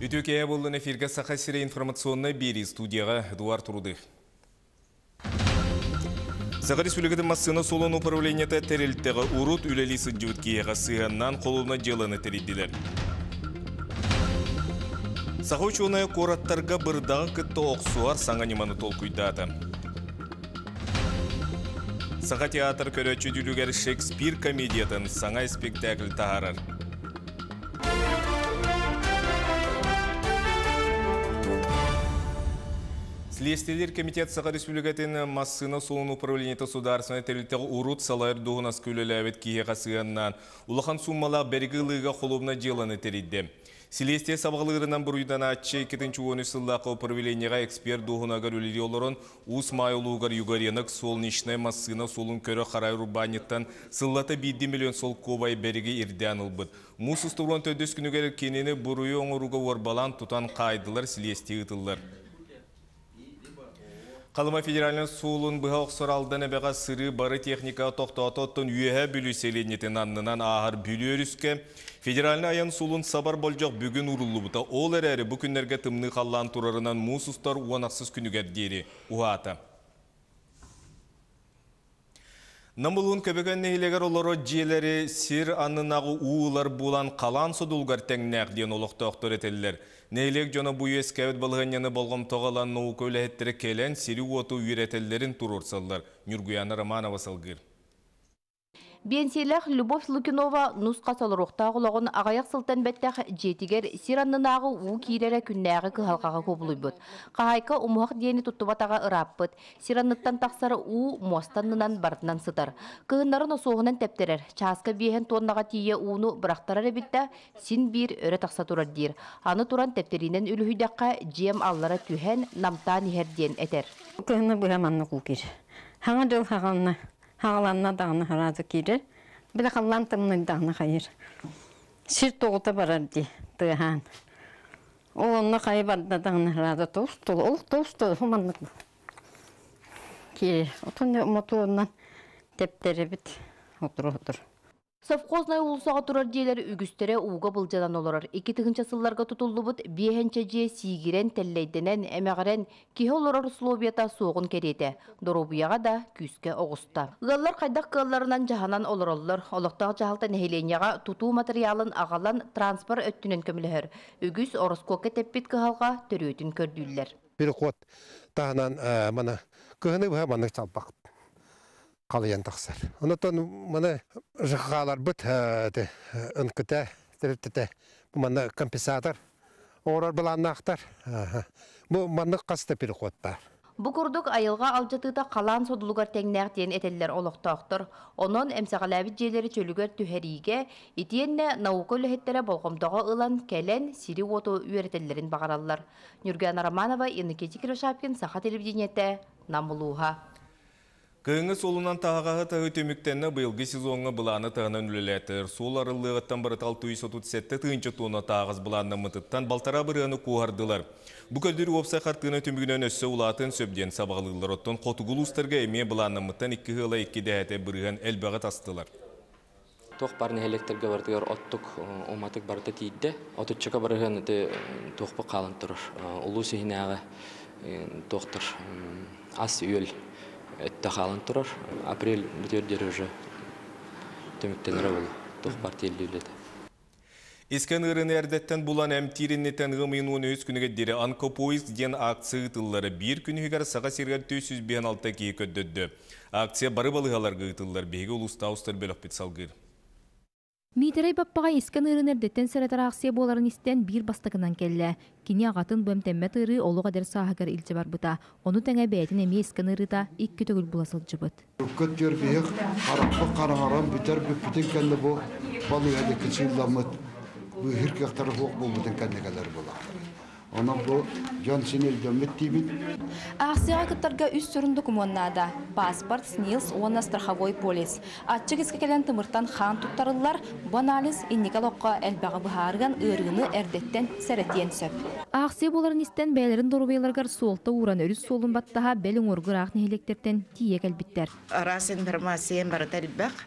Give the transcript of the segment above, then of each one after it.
Үтөкея болын эфирге сақасыра информационный бери студияға Эдуард Рудых. Сақар Республикатын массына солон управлениеті тәрелттегі урут үлелі сыджуыт кейеға сығаннан қолуына желаны тәрелділер. Сақы учуына қораттарға бірдағы күтті оқсуар саңа неманы толкуйдады. Сақа театр көрөтчі дүлігер Шекспир комедиятын саңа спектакль тағарар. Следствиелер комитет Сақа Республикатын массына солын управлениеті сударсына тәрілттегі урут салайыр доғынас көлеләвет кейе қасығаннан улахан суммалақ бәргіліға қолуына желаны тәрелді. Следствие сабағылығырынан бұруйдан атчы 2010 сыллақы управлениеға эксперт доғынағар өлері оларын ұс майылуғар югаренік сол нишнай массына солын көрі қарай рубаниттан сыллаты 7 миллион сол кобай бәріге ирден ұлбыд. Мұсыз тұрған төдес күнігер кенені бұруы оңыруға орбалан тұтан қайдылар следствие ұтылар. Қалыма федеральный суылын бұға оқсыр алдан әбеға сыры бары техника тоқтауыттың үйеге бүлі селенетін аннынан ағыр бүлі өріске. Федеральный аян суылын сабар болжақ бүгін ұрылы бұта. Ол әрі бүкіндерге тымны қаллан тұрарынан мұсыстар уанақсыз күнігер дері ұғаты. Намылуын көбеген нәйлегер олары желері сир аннынағы уылар болан қалан содулғар тәңнәқ ден олықты оқтыр етелілер. Нейлек жона бұй ескәвет балғанияны болғым тоғалан науық өләттері келен сири оту үйретелерін тұрырсалдар. Нюргуяна Романова салғыр. Бенселях Любовь Лукинова нусқа салырықтағы лоғын ағаяқ сылтан бәттәқ жетігер сираннынағы уу кейлері күннәғі кығалқаға көбілі бұд. Қағайқа ұмуақ дейіні тұттыбатаға ұрап бұд. Сиранныттан тақсары уу мостаннынан бартынан сытар. Кығындарын осуғынан тәптерер. Часқа бейхен тоннаға тие уыны бірақтарар әбітті син бір өрі тақса тұрар дейір. Аны тұран тәптерінен үліхүйдаққа жем аллара түйен намтан ерден әтер. Кығыны бұғаманны құлкер. Хаңа дөл хағанны. Хағаланна дағыны харазы кейдер. Білі қалан тымны дағыны қайыр. Сир тоғыта барар дей, тұған. Ол онына қайы барды дағыны харазы тоғыстыл. Ол тоғыстыл, хуманлық. Кейдер. Отын мотуынан тептері біт. Отыр. Совхознай улусаға тұрар дейлері үгістері уға бұлжадан оларар. 2-тігінші сылларға тұтылды бұд, бейхенче же сигирен тәллейденен әмәғірен кеге оларар условията соғын кереті. Доробияға да күске оғыста. Ғаллар қайдақ қылларынан жаханан оларалар. Олықтағы жағалта нәхеленияға тұту материалын ағалан транспор өттінен көмілігір. Үгіс ороскоке тәппет қығалға төрөтін көрділер. Bir kod tağınan bana kığını bu hemen çalpak. Қалыян тақсар. Онытын мұны жыққалар бұт ұнқыта, тіріптіті. Бұл мұны компенсатор, орар бұланны ақтар. Бұл мұны қасты бір қот бар. Бұл күрдік айылға алжатыда қалан содылығар тәңнәқтен әтелілер олықта ақтыр. Onun әмсағаләбіт желері чөлігер түхәриге, етенне науқы өліхеттері болғымдағы ұлан кәлен сири оту үйретелерін бағаралар. Нюргуяна Романова, Иннокентий Кривошапкин, Саха телевидениеті, Намылуға. Кыңы солынан тағағы тағы төміктені бұйылғы сезонғы бұланы тағынан үлелетір. Сол арылығыттан бірі 637 тыңчы тонна тағыз бұланы мұтыттан балтара біріғаны қуғардылар. Бұл көлдері опсай қартығына төмігінен өссі ұлатын сөбден сабағылығылар оттан қотығыл ұстарға әме бұланы мұттан 2 ғыла 2 дәйті біріған әлбәғі тастылар. Тоқ барны электрге бардығар оттық оматық барды тейді. Отытчыға біріған тоқпы қалын тұрыр. Ұлу сейінәғі тоқтыр ас үйел. Это халан турар. Апрель бітер уже төміктенері болу. Тоқ партиялы үледі. Ескен ұрын әрдеттен бұлан әмтиріннетен ғымын 13 күніге дері Анкопоиск ден акция ұтылары бір күнігер саға сергер 456 кейі көддөді. Акция бары балығаларға ұтылар бейгі ұлыста ұстар бөлік бет салғыр. Митерей баппаға ескен ұрын әрдеттен сәрәтар акция боларын істен бір бастығынан келі. Кені ағатын бөмтәммәт ұры олуға дәр сағығар үлчі бар бұта. Оны тәңә бәйтін әме ескен ұрыда 2 төгіл бұласыл жыбыт. Көттер бейік, қарақпы қарағарам бүтер бүттен кәнді бұл балы әді кішілламыд. Бұл хүркектары хоқ бұл бүтін кәнді кәлер бола. Onun bu Johnson'el dömmettibit. Акцияға кыттарға үс сұрынды күмоннада. Паспорт, СНИЛС, онна страховой полис. Атчы кескекелен тымыртан хан туттарылар, bu анализ инникалоққа әлбәғі бұхарған ұрғыны әрдеттен сәрәтен сөп. Акция боларын істен бәлерін дорубайларғар солта уран өріс солын баттаға бәлің орғыр ақ нәйлектерден тие кәлбіттер. Рас информациям бары тәлбәқ.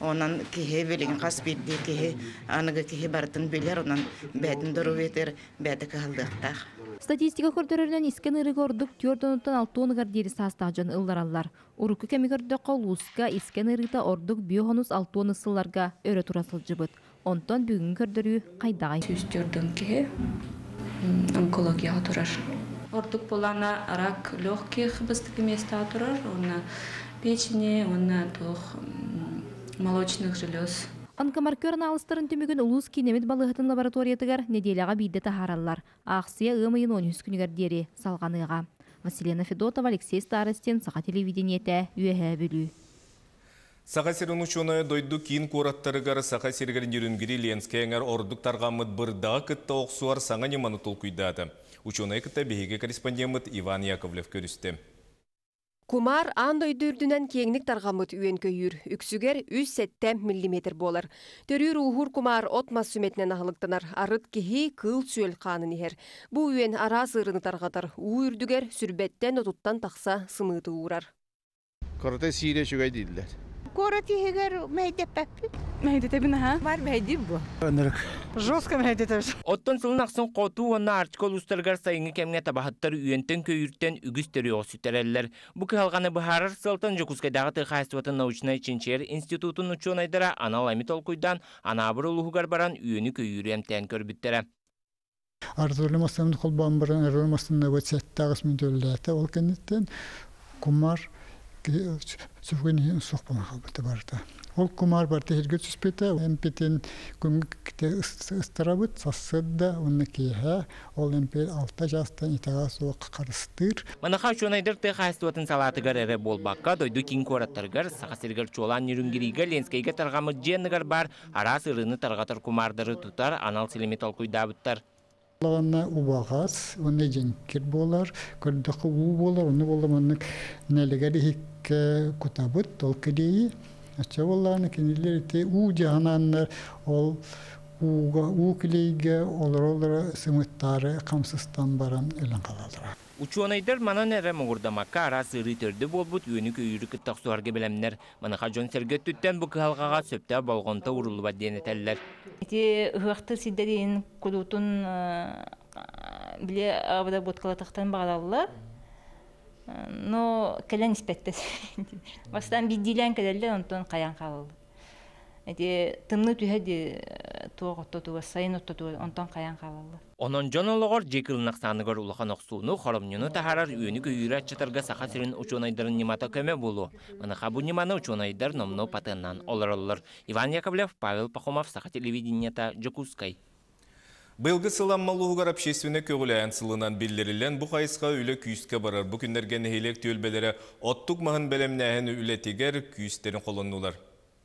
Ondan kihe belin kas bildi kihe anıgı kihe barıtın bilir ondan bәтін дұру етер бәті қалдықтақ. Статистика көрдөрөрүнөн искен ырыгы ордук 4-6 гардири састажан ыллараллар. Урукку кемигөрдө колуска искен ырыта ордук биохонус 6 ысылларга өрө турасылжыбыт. Онтон бүгүн көрдөрүү кайдагай. Сүстөрдөн ки онкология турар. Ордук болана рак легких быстыки места турар, онна печени, онна тух молочных желез. Онкомаркер аналыстарын түмігін улус кинемет балығытын лабораториятыгар неделяға бейді тахараллар. Ақсия ымайын 13 күнігер дері салғаныға. Василина Федотова, Алексей Старостин, Сақа телевидениеті, үйе бүлі. Сақа серін учуны дойду кейін қораттарығар Сақа сергерін ерінгері Ленскайыңар ордық тарғамыд бірдағы күтті оқсуар саңа неманы тұл күйдады. Учуны күтті бейге корреспондент Иван Яковлев көрісті. Кумар андой дүрдүнен кеңник таргамыт үйен көйүр. Үксүгер 170 мм болар. Төрүр ухур кумар отмас сүметнен ахылыктанар. Арыт кихи кыл сүйел қанын ихер. Бу үйен ара сырыны таргатар. Уйырдүгер сүрбеттен отуттан тақса сымыты уурар. Коротэ сире шугай дейдилер. Коротэ хегер мэйдеппи. Мэйдетебин ха? Бар мэйдип бу. Өнөрөк. Жестко мэйдетебиш. Оттон сылын ақсын қоту онна арчкол устаргар сайыңы кемге табахаттар үйентен көйірттен үгістері оғсүттерелер. Бұ кығалғаны бұхарар сылтын жүкускайдағы тыхайстуатын научнай чинчер институтын учуонайдара анал амит олкуйдан анабыр улуғығар баран үйені көйірем тән көрбіттері. Арзулымастан қолбан баран арзулымастан өтсеттағыз мен төлдәті ол кәнеттен кумар сүргені соқпана қалбыты барды. Ол кумар барды хелге түспеті, әмпетен күнгікте ұстырабыт, сасыдда, оны кейхе, ол әмпет 6 жастан итаға соқ қарыстыр. Манаха шонайдыр тыхайстуатын салатыгар әрі болбаққа дойду кин кораттаргар, сақасыргар чолан нүрінгерігі ленскайға тарғамы дженігар бар, ара сырыны тарғатар кумардары тұтар, анал селемет алкуйдабыттар. Лағанна убағас, оны женкер болар, көрдіқі у болар, оны болымының нәлігері хекке күтабыт, ол кедейі. Ача болланы кенелерді у жағананнар, ол у кілейге олар сымыттары қамсыстан баран өлін қаладыра. Учуонайдар манан әрі мұғырдамаққа ара сыры төрді болбут үйені көйірі күттақ суарға білемнер. Манаға жон сәргет түттен бұл қығалғаға сөпті болғанта ұрылы бәд дейін әтәлілер. Үғақты сидерін күдутын біле абыда бұткалатықтан бағалалылар. Но кәлен іспәттес. Бастан биддилен кәлелі, онтон қаян қалылы. Тымны түйәді туғыттатуға, сайын ұттатуға, онтон қаян қалылы. Онон жон олығыр жекілінақ санығыр ұлыған оқсуыны қорымнюны тахарар үйені көйірі атчатарға сақа сірін учуонайдарын немата көме болу. Маныға бұл неманы учуонайдар номно патыннан олар. Иван Яковлев, Павел Пахомов, Сақа телевидениета, Джокускай. Былғы сыламмалуғар общественне көгіләйін сылынан білдерілен бұ қайысқа үйлі күйіске барар. Бұ күндерген хейлек түйілбелері оттық мағын бәлемнәйін үлетегер күйістерін қолыннулар.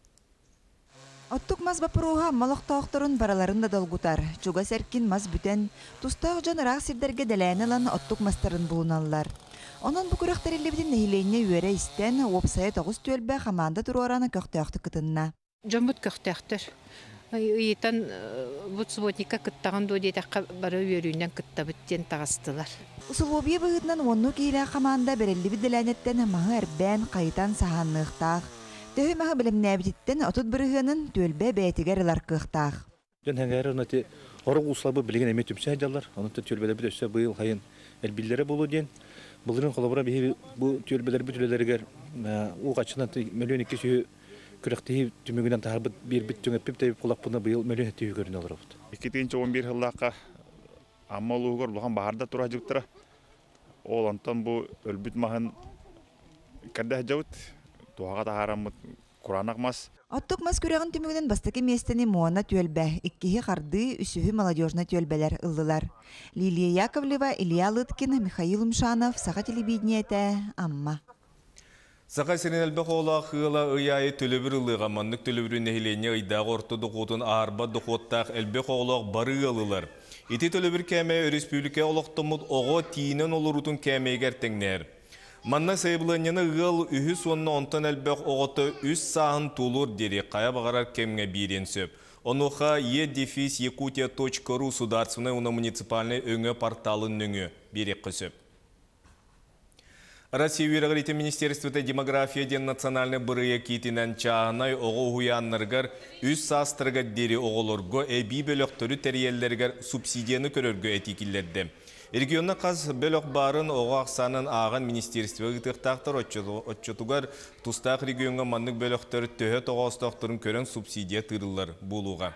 Оттук мас бапыруға малықтауқтырын бараларын да долгутар. Чуга сәркин мас бүтен, тустағы жан рақ сирдерге дәләйінілан оттук мастарын бұлыналар. Онын бүкіріқтарелі бітін нәхиленне үйері істен, опсайы тоғыз түйелбе қаманда тұруараны көқтеақты күтінна. Жан бұт көқтеақтыр. Иетан бұт субботника күттаған дойдетаққа бары үйерінен күтті бүттен тағыстылар. Усулобия бұғытынан онну кейлі қаманда берелі біт дәләйінеттен маңы әрбән қайтан сағанлықтақ. Төхі мәғы білімне әбітеттен отыт бірігінің төлбе бәйтігер ылар қықтақ. Жан әңгәрі ұнаты орық ұслабы білген әмет үмсе әжалар. Онытты төлбелер біт өсі бұйыл қайын әлбілдері болу ден. Бұлырын қолабыра бұл төлбелер бүт өлелергер ұғачынан мөлен екі сүйі күріқтейі түмігінен тағар бір біт түңіп тәйіп қолақ бұны бұйыл мөлен әттейі көрін олар бұд. 2011 жыллаққа амма ұлығыр бұлған бағарда тұра жүктіра. Ол антон бұл өлбіт мағын кәрді әжауыт. Туаға тағарамыд Құранақ мас. Оттық мас күрәғын түмігінен бастықы местені Моана түйелбә, иккихи қарды үсіхі молодежна түйелбәлер ыллылар. Лилия Яковлева, Илья Лыткин, Михаил Умшанов, Сақа телевидениеті, Амма. Сақа сенен әлбәқ ола қыла ұяйы төлібір ылыға мандық төлібірі нәхилене ұйдағы орты дұқотын арба дұқоттақ әлбәқ олақ бары ылылар. Ити төлібір кәмей республика олықтымыд оғы тиінен олырутын кәмейгер тәңнер. Манна сайбыланьяны ғыл үхі сонна онтан әлбәқ оғыты үс сағын тулур дері қая бағарар кемге бейрен сөп. Онуға e-yakutia.ru сударсыны уна муниципальный өңі порталын нүңі берек қысып. Россия Вирагрите Министерството демография ден национальный бұрыя кетінен чағынай оғы хуянныргар үз састырға дері оғылырғы әбі бөліқтөрі тәриеллергер субсидияны көріргі әтекілерді. Регионна қаз бөлік барын оғы ақсанын ағын министерство ғытықтақтыр отчетугар тұстақ регионға маннық бөліқтөрі төхі тоғастақтырын көрін субсидия тырылар болуға.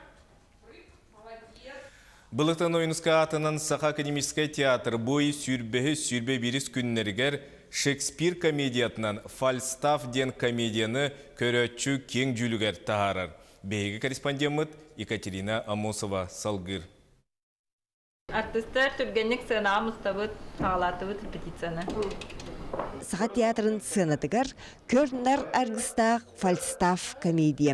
Бұлықтан ойынысқа атынан Саха академический театр бойы сүрбе беріс күннергер Шекспир комедиятынан Фальстаф ден комедияны көрөтчү кең жүлігер тағарар. Бейгі корреспондент Екатерина Амосова салгыр. Артистер түргенік сценамыз табыт, тағалатыбыт репетицияны. Саха театрын сценатыгар көрнар аргыстақ Фальстаф комедия.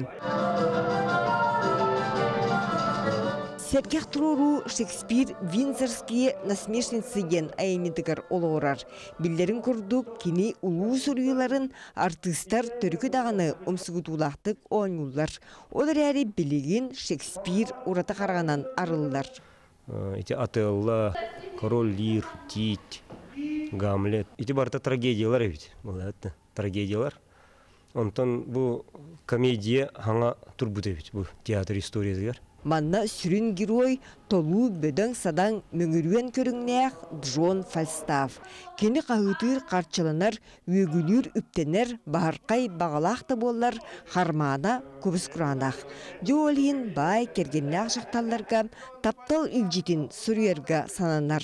Сергех туруру Шекспир Винзорские насмешницы ген айымидыгар олорар. Биллерин курдук кини улуу сурюларын артистар төрүкү даганы умсугутуулактык оңулар. Олар әри билигин Шекспир урата караганан арыллар. Эти Отелло, Король Лир, Тит, Гамлет. Эти барта трагедиялар ведь. Это трагедиялар. Онтон бу комедия ханга турбуте ведь. Бу театр история дегер. Манна сүрін герой толу бөдің садан мөңіруен көріңнәқ Джон Фальстаф. Кені қағытыр қарчылынар, өгілер үптенер, бағарқай бағалақты болар, хармана көбіс құранақ. Жолейін бай кергеннәқ шақталларға таптал үлжетін сүрерге сананар.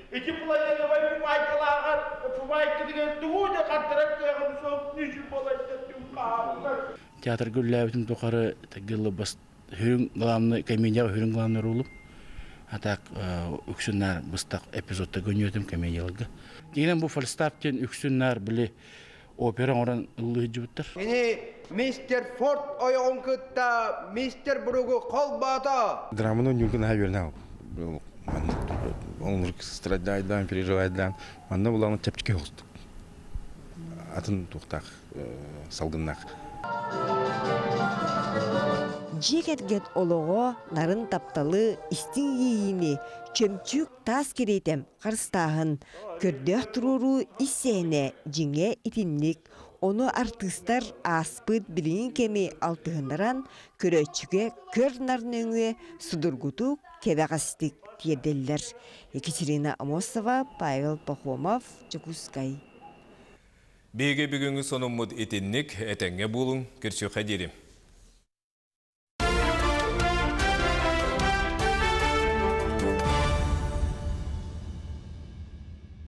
Театр гүлләбітін тоқары тәгілі басты. Хүрін главный комедияға хүрін главный ролы. Атақ үксіннар бұстақ эпизодта гөнетім комедиялығы. Дегенен бұл Фальстафтен үксіннар біле опера оран ұлы жүбіттір. Мистер Форд ойығын күтті, мистер Бругу қол бата. Драманы нүлгін әверін ау. Олар страдайдан, переживайдан. Манда бұлағын тәптіке қостық. Атын тоқтақ, салғыннақ. Жекетгет олығы нарын тапталы истин ейіні чөмчүк тас керетем қарыстағын көрдек тұруру исәне жіңе итинник. Оны артистар аспыт білігін кеме алтығындаран көрөтчіге көр нарнөңе судыргуту кебеғастик тиеделлер. Екатерина Амосова, Павел Пахомов, Чекускай. Беге бүгінгі соныммыд етінник әтәңге болың, көрсі қадері.